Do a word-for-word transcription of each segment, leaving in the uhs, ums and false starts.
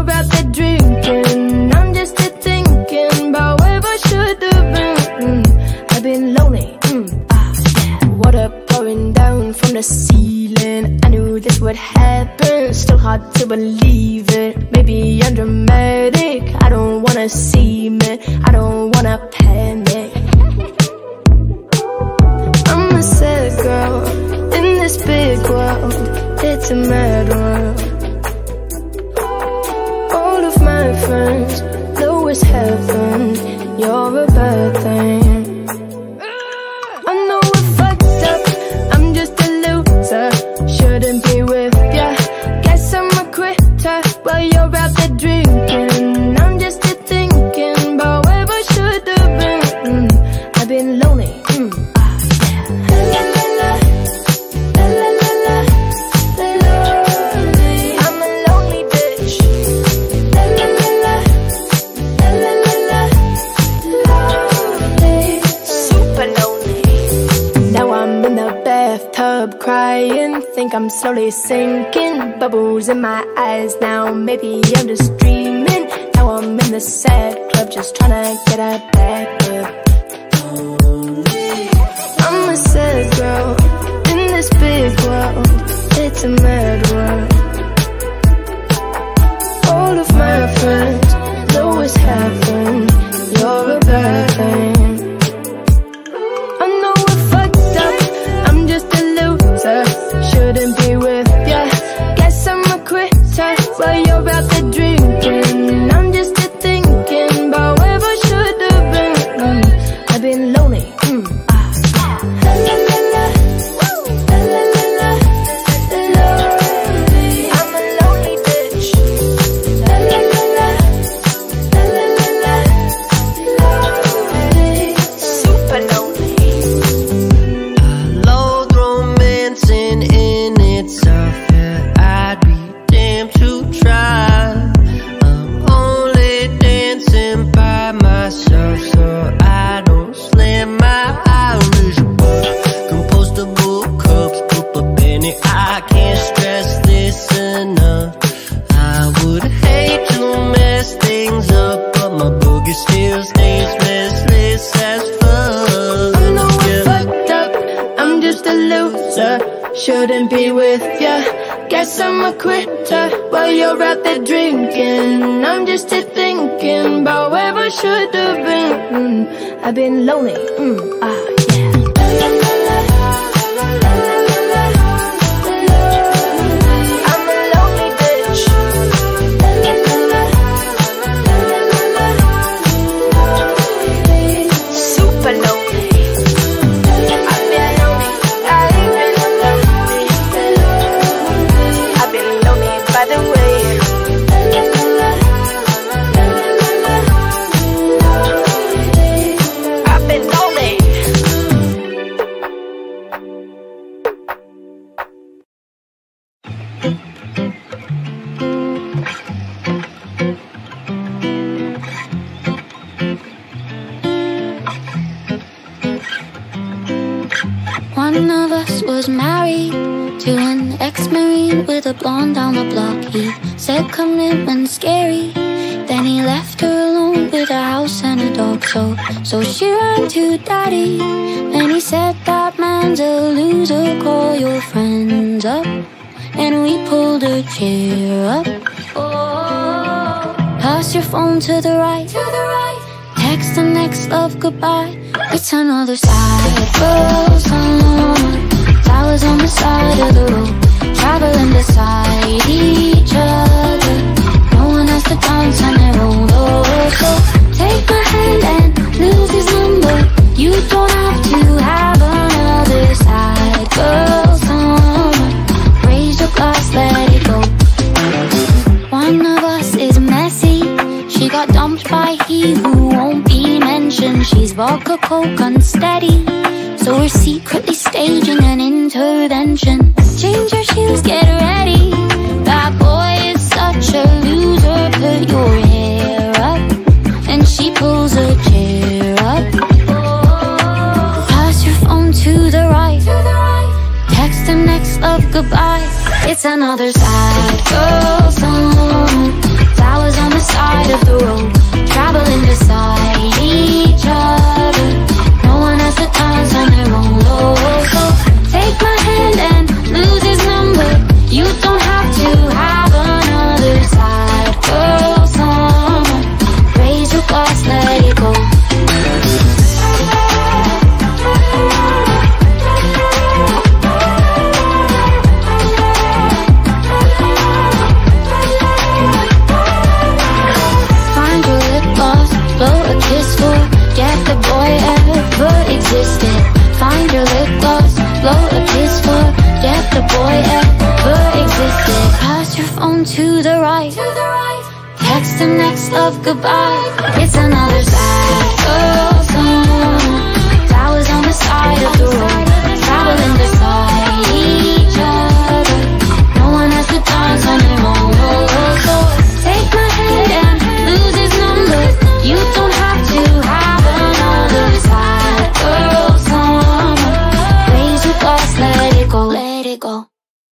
you're out there drinking, I'm just here thinking about where I should have been. mm, I've been lonely, mm, ah, yeah. Water pouring down from the ceiling, I knew this would happen, still hard to believe it. Maybe I'm dramatic, I don't wanna see me, I don't wanna panic. I'm a sad girl in this big world, it's a mad world. All of my friends know it's heaven, you're a bad thing. I know we're fucked up, I'm just a loser, shouldn't be with ya. Guess I'm a quitter while you're out there drinking. I'm just here thinking about where I should have been. mm, I've been lonely, mm, ah, yeah. La, la, la, la, la, la, la, la, lonely. I'm a lonely bitch. La, la, la, la, la, la, la, la, lonely. Super lonely. Now I'm in the bathtub crying, think I'm slowly sinking, bubbles in my eyes now, maybe I'm just dreaming. Now I'm in the sad club, just tryna get a back up. I'm a sad girl in this big world, it's a mad world. All of my friends know it's heaven, you're a bad thing. I know we're fucked up, I'm just a loser, shouldn't be with ya. Guess I'm a quitter while you're out there drinking. I'm just here thinking about where I should have been. mm, I've been lonely, mm, ah, yeah. La, la, la, la, la, la, la, la, lonely. I'm a lonely bitch. La, la, la, la, la, la, la, la, lonely. Super lonely. I loathe romancing in itself, yeah, I'd be damned to try. I'm only dancing by myself, so I don't slam my Irish bar. Compostable cups, put a penny, I can't stress this enough. I would hate to mess things up, but my boogie still stays restless as fuck. I know we're Yeah. fucked up, I'm just a loser, shouldn't be with ya. Guess I'm a quitter while you're out there drinking. I'm just here thinking about where I should have been. mm, I've been lonely, mm, ah, yeah. La, la, la, la, la, la, la, la, lonely. I'm a lonely bitch. La, la, la, la, la, la, la, la, lonely. Super lonely. I've been lonely, I've been lonely, I've been lonely by the way. I've been lonely. One of us was married to an ex-marine with a blonde down the block. He said commitment's scary, then he left her alone with a house and a dog. So, so she ran to daddy, and he said that man's a loser, call your friends up. And we pulled her chair up. Oh, pass your phone to the right, to the right. Text the next love goodbye. It's another sad girl summer. Flowers on the side of the road, traveling beside each other. No one has to dance on their own. Oh, so take my hand and lose his number. You don't have to have another sad girl summer. Raise your glass, let it go. One of us is messy, she got dumped by he who won't be mentioned. She's vodka coke unsteady, so we're secretly staging an intervention. Change your shoes, get ready. That boy is such a loser. Put your hair up, and she pulls a chair up. Pass your phone to the right, text the next love goodbye. It's another sad girl song. Flowers to the right. Text the next love goodbye. It's another sad girl song. Flowers on the side of the road, traveling beside each other. No one has to dance on their own. So take my hand and lose his number. You don't have to have another sad girl song. Raise your glass, let it go, let it go.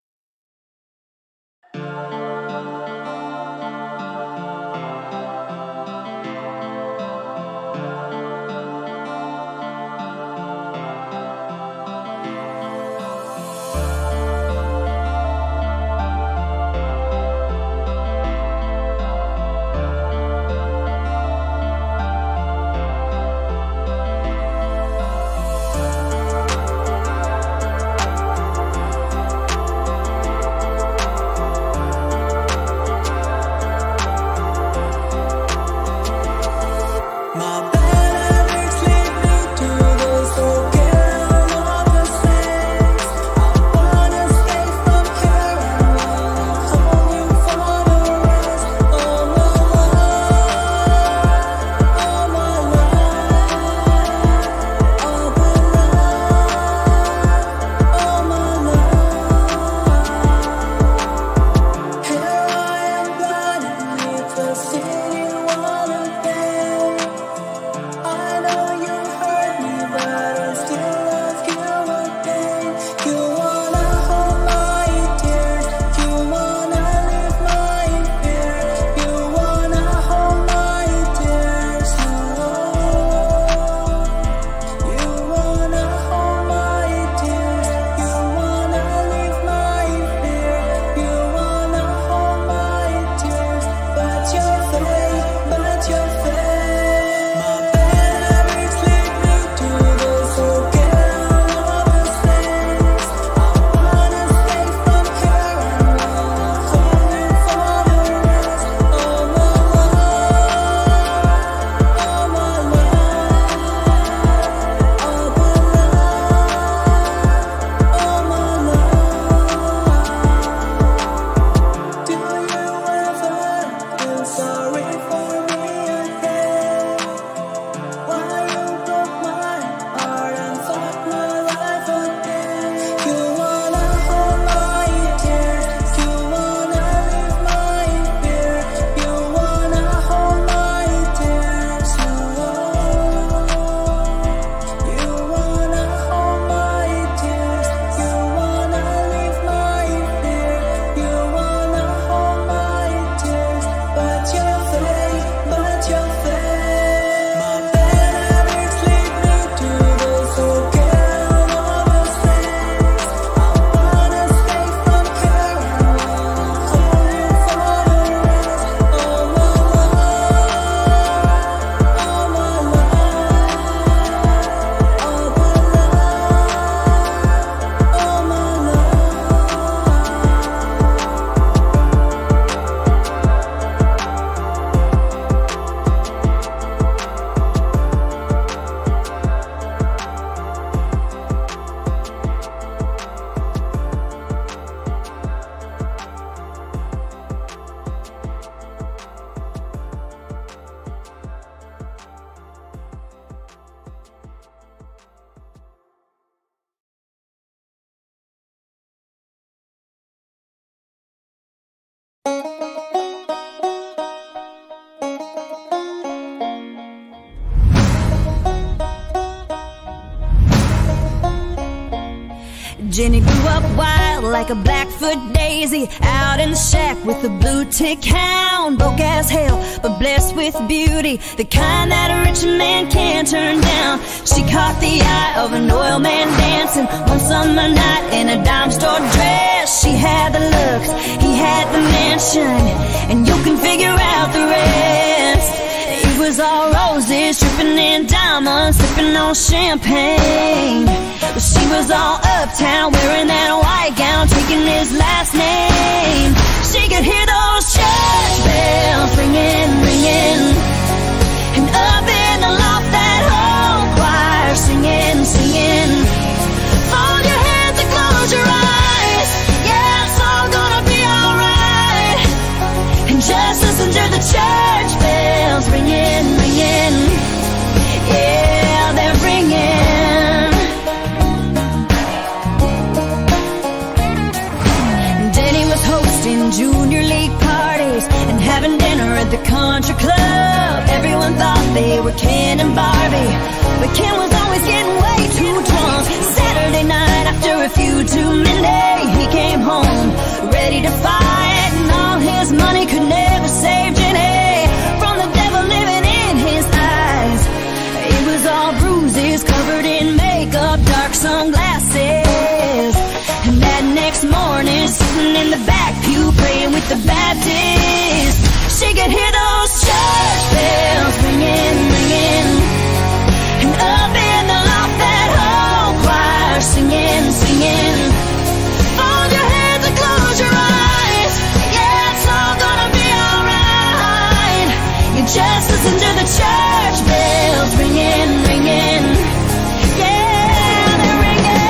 Jenny grew up wild like a Blackfoot daisy, out in the shack with a blue tick hound. Broke as hell, but blessed with beauty, the kind that a rich man can't turn down. She caught the eye of an oil man dancing one summer night in a dime store dress. She had the looks, he had the mansion, and you can figure out the rest. It was all roses, dripping in diamonds, sipping on champagne. But she was all uptown, wearing that white gown, taking his last name. She could hear those church bells ringing, ringing, and up in the loft that whole choir singing, singing. Fold your hands and close your eyes, yeah, it's all gonna be alright. having dinner at the country club. Everyone thought they were Ken and Barbie, but Ken was always getting way too drunk. Saturday night after a few too many, he came home ready to fight, and all his money could never save Jenny from the devil living in his eyes. It was all bruises, covered in makeup, dark sunglasses. And that next morning, sitting in the back pew praying with the Baptist, she could hear those church bells ringing, ringing. And up in the loft, that whole choir singing, singing. Fold your hands and close your eyes. Yeah, it's all gonna be alright. You just listen to the church bells ringing, ringing. Yeah, they're ringing.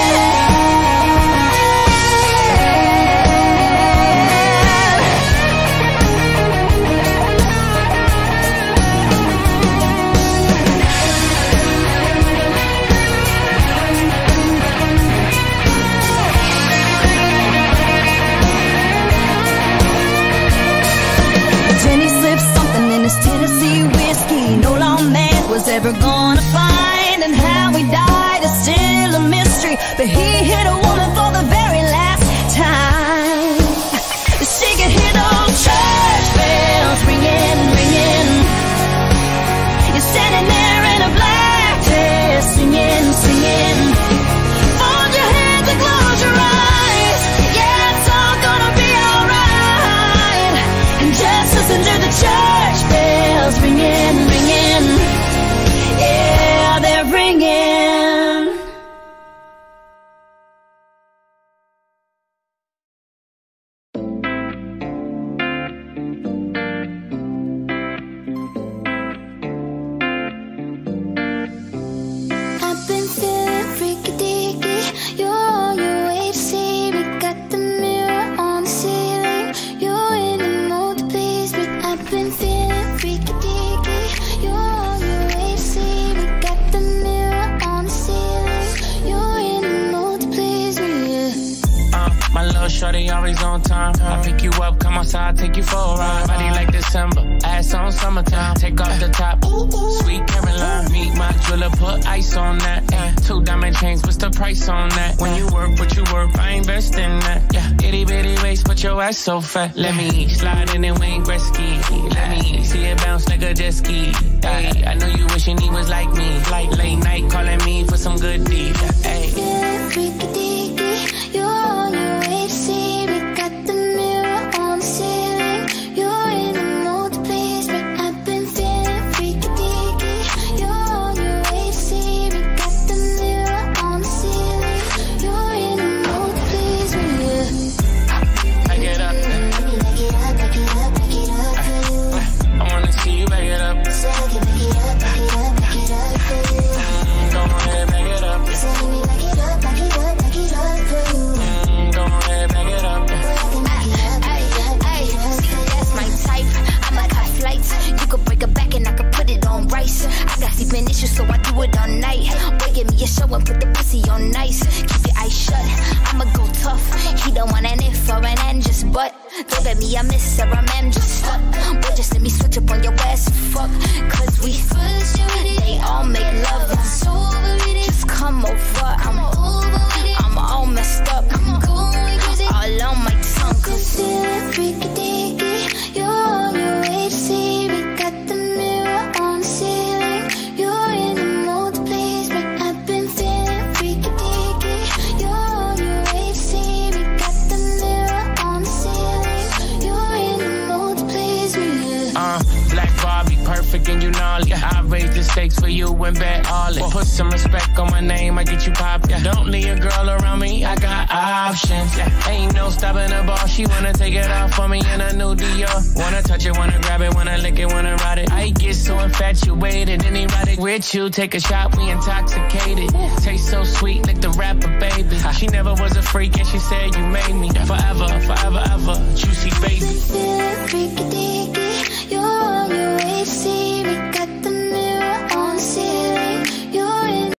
Jenny slipped something in his Tennessee whiskey no lawman was ever gonna find, and how he died is still a mystery, but he hit a woman for the very last time. She could hear those church bells ringing, ringing. You're standing there in a black dress, singing, singing. Fold your hands and close your eyes. Yeah, it's all gonna be alright. And just listen to the church bells ringing, ringing. Yeah, they're ringing. I've been feeling freaky deaky. You're on your way to see me. Got the mirror on the ceiling. You're in the mood to please me. I've been feeling freaky deaky. You're on your way to see me. Got the mirror on the ceiling. You're in the mood to please me. Yeah. Uh, my little shorty always on time. I pick you up, come outside, take you for a ride. Body like December, ass on summertime. Take off the top, sweet Caroline. Meet my jeweler, put ice on that. Yeah. Two diamond chains, what's the price on that? When you work, what you work, I invest in that. Yeah. Itty bitty waist, but your ass so fat. Let me slide in and Wayne Gretzky. Let me see it bounce like a jet ski. Hey, I know you wishing he was like me. Like late night calling me for some good deed. Hey. Feeling freaky deaky. You're on your way to see me. Got the mirror on the ceiling. You're in the mood to please me. I've been feeling freaky deaky. You're on your way to see me. Got the mirror on the ceiling. You're in the mood to please me. Yeah. Back it up. Back it up, back it up, back it up for you. I wanna see you back it up. So I can back it up, back it up, back it up for you. Mm, go ahead, back it up. So let me back it up, back it up, back it up for you. Mm, go ahead, back it up. You could break a back and I could put it on rice. I got sleeping issues, so I do it all night. Boy, give me a show and put the pussy on nice. Keep your eyes shut, I'ma go tough. He don't want an if or an and just but. Don't get me a miss or a man just stuck. Boy, just let me switch up on your ass and fuck. Cause we they all make love. Just come over, I'm, I'm all messed up. All on my tongue. Cause Feeling freaky deaky. You're on your way to see me. Got the mirror on the ceiling. You're in the mood to please me. I've been feeling freaky deaky. You're on your way to see me. Got the mirror on the ceiling. You're in the mood to please me. Yeah. Uh, Black Barbie, perfect and you know it. I raise the stakes for you and bet all it. Put some respect on my name, I get you pop. Yeah. Don't leave a girl around me, I got options. Yeah. Ain't no stopping the ball, she wanna take it off for me in a new Dior. Wanna touch it, wanna grab it, wanna lick it, wanna ride it. I get so infatuated, and erotic with you. Take a shot, we intoxicated. Taste so sweet, like the rapper, baby. She never was a freak, and she said you made me forever, forever, ever. Juicy baby. Feeling freaky deaky. You're